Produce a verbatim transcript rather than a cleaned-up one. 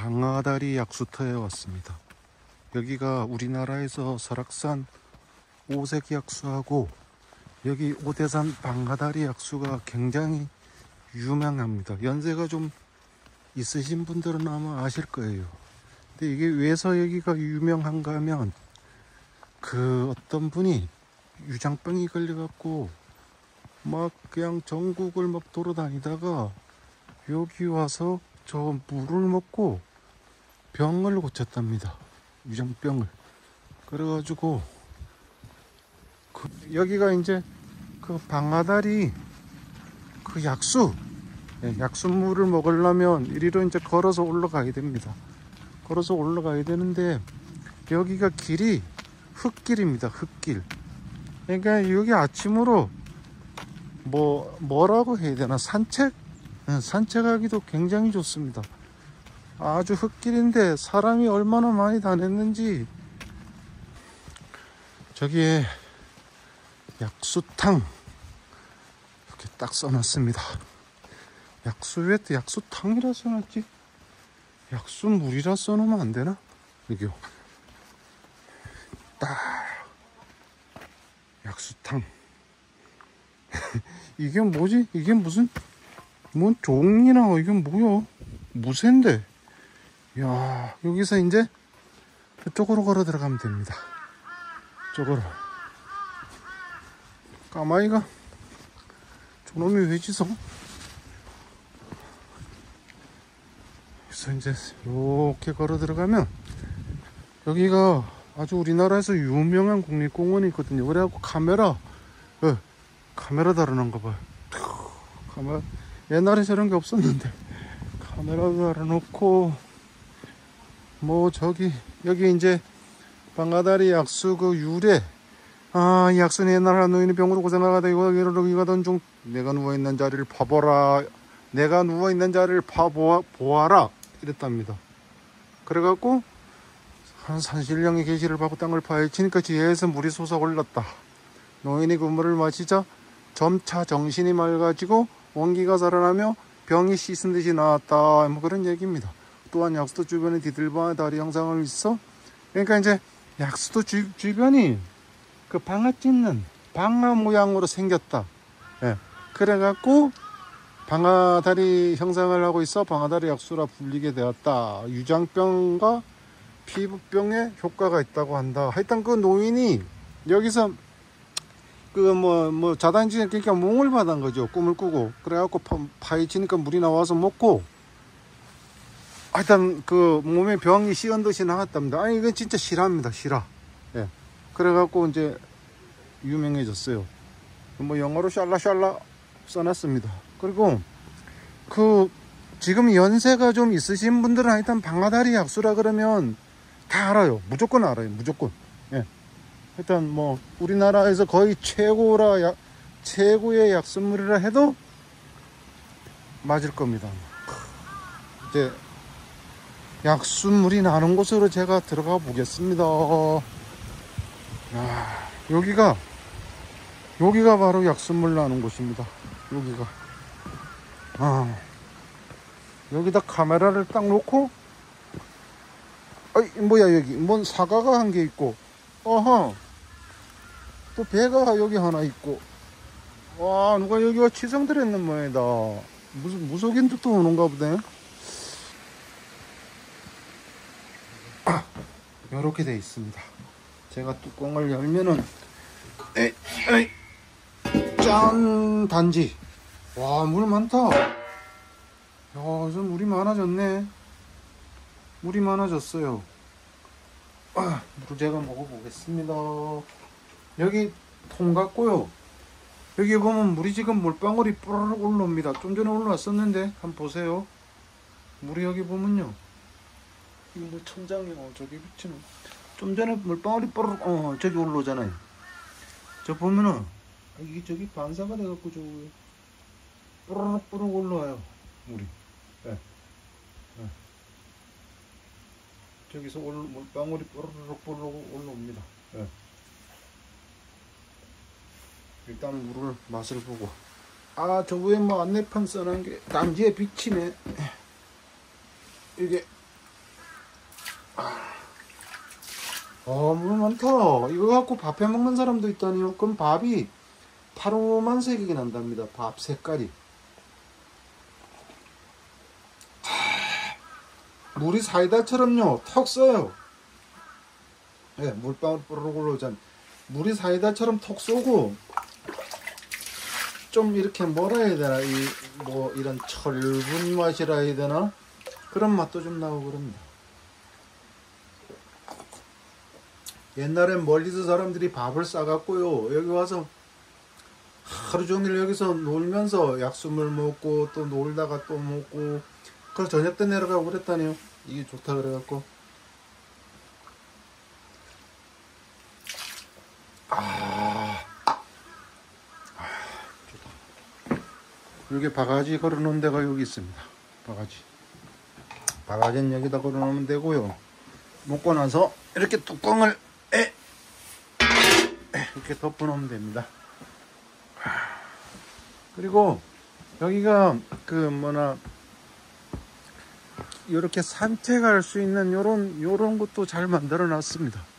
방아다리 약수터에 왔습니다. 여기가 우리나라에서 설악산 오색 약수하고 여기 오대산 방아다리 약수가 굉장히 유명합니다. 연세가 좀 있으신 분들은 아마 아실 거예요. 근데 이게 왜서 여기가 유명한가 하면 그 어떤 분이 유장병이 걸려갖고 막 그냥 전국을 막 돌아다니다가 여기 와서 저 물을 먹고 병을 고쳤답니다. 유장병을. 그래가지고 그 여기가 이제 그 방아다리 그 약수 예, 약수물을 먹으려면 이리로 이제 걸어서 올라가야 됩니다. 걸어서 올라가야 되는데 여기가 길이 흙길입니다. 흙길. 그러니까 여기 아침으로 뭐 뭐라고 해야 되나 산책 네, 산책하기도 굉장히 좋습니다. 아주 흙길인데 사람이 얼마나 많이 다녔는지. 저기에 약수탕 이렇게 딱 써놨습니다. 약수 왜 또 약수탕이라 써놨지? 약수물이라 써놓으면 안 되나? 여기요. 딱 약수탕. 이게 뭐지? 이게 무슨 뭔 종이나 이건 뭐야? 무쇠인데. 야, 여기서 이제 그쪽으로 걸어 들어가면 됩니다. 쪽으로. 까마귀가 저놈이 왜 짖어? 그래서 이제 이렇게 걸어 들어가면 여기가 아주 우리나라에서 유명한 국립공원이 있거든요. 그래갖고 카메라 어, 카메라 달아놓은 거 봐요. 카메라 옛날에 저런 게 없었는데 카메라도 달아놓고 뭐 저기 여기 이제 방아다리 약수 그 유래. 아, 이 약수는 옛날 노인이 병으로 고생하다 이거 이러러 가던 중 내가 누워있는 자리를 봐보라. 내가 누워있는 자리를 봐보아 보아라 이랬답니다. 그래갖고 한 산신령이 계시를 받고 땅을 파헤치니까 지혜에서 물이 솟아올랐다. 노인이 그 물을 마시자 점차 정신이 맑아지고 원기가 살아나며 병이 씻은 듯이 나았다. 뭐 그런 얘기입니다. 또한 약수도 주변에 디들방아 다리 형상을 있어. 그러니까 이제 약수도 주, 주변이 그 방아 찢는 방아 모양으로 생겼다. 예. 그래갖고 방아다리 형상을 하고 있어 방아다리 약수라 불리게 되었다. 유장병과 피부병에 효과가 있다고 한다. 하여튼 그 노인이 여기서 그 뭐 뭐 자단지 그러니까 몽을 받은 거죠. 꿈을 꾸고 그래갖고 파, 파헤치니까 물이 나와서 먹고 하여튼 그 몸에 병이 씌은 듯이 나왔답니다. 아니 이건 진짜 실화입니다. 실화. 예. 그래갖고 이제 유명해졌어요. 뭐 영어로 샬라샬라 써놨습니다. 그리고 그 지금 연세가 좀 있으신 분들은 하여튼 방아다리 약수라 그러면 다 알아요. 무조건 알아요. 무조건. 예. 일단 뭐 우리나라에서 거의 최고라 약, 최고의 약수물이라 해도 맞을 겁니다. 이제 약수물이 나는 곳으로 제가 들어가 보겠습니다. 야, 여기가 여기가 바로 약수물 나는 곳입니다. 여기가 아, 여기다 카메라를 딱 놓고 아이 뭐야 여기 뭔 사과가 한 개 있고 어허 또 배가 여기 하나 있고 와 누가 여기 와 치성들 했는 모양이다. 무슨 무속인도 또 오는가 보네. 아, 요렇게 돼 있습니다. 제가 뚜껑을 열면은 에이, 에이, 짠 단지. 와 물 많다. 야, 좀 물이 많아졌네. 물이 많아졌어요. 아, 물을 제가 먹어보겠습니다. 여기 통 같고요. 여기 보면 물이 지금 물방울이 뽀로록 올라옵니다. 좀 전에 올라왔었는데 한번 보세요. 물이 여기 보면요. 이 물 천장에 어, 저기 비치는 좀 전에 물방울이 뽀로록 어 저기 올라오잖아요. 저 보면은 이게 저기 반사가 돼갖고 저 뽀로록 뽀로록 올라와요. 물이. 네. 네. 저기서 올, 물방울이 뽀로록 뽀로록 올라옵니다. 네. 일단 물을 맛을 보고 아 저 위에 뭐 안내판 써놓은 게 단지에 비치네. 이게 어, 물 많다. 이거 갖고 밥 해 먹는 사람도 있다니요. 그럼 밥이 파란색이 난답니다. 밥 색깔이. 물이 사이다처럼요 턱 써요. 예, 물방울 뽀로록 올라오잖아. 물이 사이다처럼 턱 쏘고 좀 이렇게 뭐라 해야 되나, 이 뭐 이런 철분 맛이라 해야 되나, 그런 맛도 좀 나고 그럽니다. 옛날엔 멀리서 사람들이 밥을 싸갖고요 여기 와서 하루 종일 여기서 놀면서 약수물 먹고 또 놀다가 또 먹고, 그래서 저녁 때 내려가고 그랬다니요. 이게 좋다 그래갖고. 아, 아 좋다. 여기 바가지 걸어놓은 데가 여기 있습니다. 바가지. 바가지는 여기다 걸어놓으면 되고요. 먹고 나서 이렇게 뚜껑을 에, 이렇게 덮어놓으면 됩니다. 그리고 여기가 그 뭐나 이렇게 산책할 수 있는 요런 요런 것도 잘 만들어 놨습니다.